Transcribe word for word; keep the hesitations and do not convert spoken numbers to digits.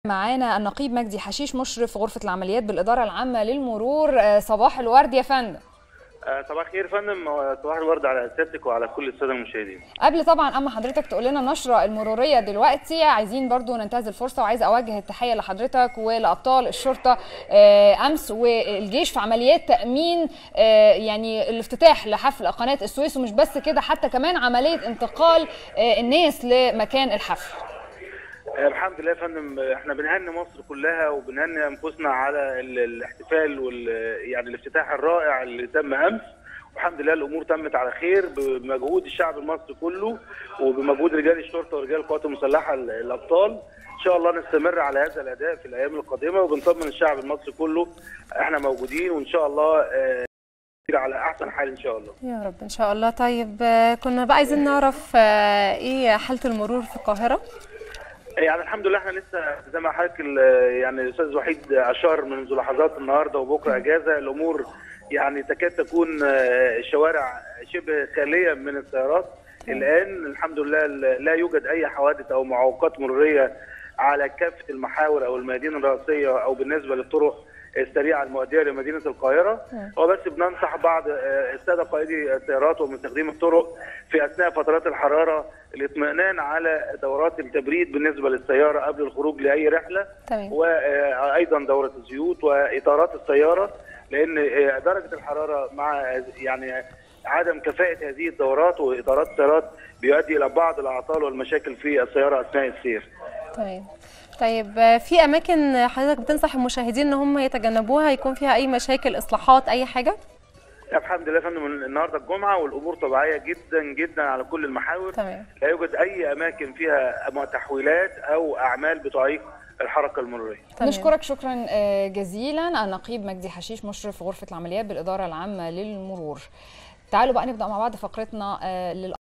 معانا النقيب مجدي حشيش مشرف غرفة العمليات بالإدارة العامة للمرور. صباح الورد يا فندم. صباح الخير يا فندم، صباح الورد على سيادتك وعلى كل الساده المشاهدين. قبل طبعا اما حضرتك تقول لنا النشره المروريه دلوقتي، عايزين برضو ننتهز الفرصه وعايزه اوجه التحيه لحضرتك ولابطال الشرطه امس والجيش في عمليات تامين يعني الافتتاح لحفل قناه السويس، ومش بس كده، حتى كمان عمليه انتقال الناس لمكان الحفل. الحمد لله يا فندم، احنا بنهني مصر كلها وبنهني انفسنا على الاحتفال وال يعني الافتتاح الرائع اللي تم امس، والحمد لله الامور تمت على خير بمجهود الشعب المصري كله وبمجهود رجال الشرطه ورجال القوات المسلحه الابطال. ان شاء الله نستمر على هذا الاداء في الايام القادمه وبنطمن الشعب المصري كله احنا موجودين، وان شاء الله اه على احسن حال ان شاء الله يا رب ان شاء الله. طيب كنا بقى عايزين نعرف ايه حاله المرور في القاهره؟ يعني الحمد لله احنا لسه زي ما حضرتك يعني الاستاذ وحيد اشار منذ لحظات، النهارده وبكره اجازه، الامور يعني تكاد تكون الشوارع شبه خاليه من السيارات. الان الحمد لله لا يوجد اي حوادث او معوقات مروريه على كافه المحاور او الميادين الرئيسيه او بالنسبه للطرق السريعه المؤديه لمدينه القاهره. وبس بننصح بعض الساده قائدي السيارات ومستخدمي الطرق في اثناء فترات الحراره الاطمئنان على دورات التبريد بالنسبه للسياره قبل الخروج لاي رحله. تمام. وايضا دوره الزيوت واطارات السياره، لان درجه الحراره مع يعني عدم كفاءه هذه الدورات واطارات السيارات بيؤدي الى بعض الاعطال والمشاكل في السياره اثناء السير. تمام. طيب في اماكن حضرتك بتنصح المشاهدين ان هم يتجنبوها يكون فيها اي مشاكل، اصلاحات، اي حاجه؟ الحمد لله يا فندم، النهارده الجمعه والامور طبيعيه جدا جدا على كل المحاور. تمام. لا يوجد اي اماكن فيها تحويلات او اعمال بتعيق الحركه المروريه. نشكرك شكرا جزيلا النقيب مجدي حشيش مشرف غرفه العمليات بالاداره العامه للمرور. تعالوا بقى نبدا مع بعض فقرتنا لل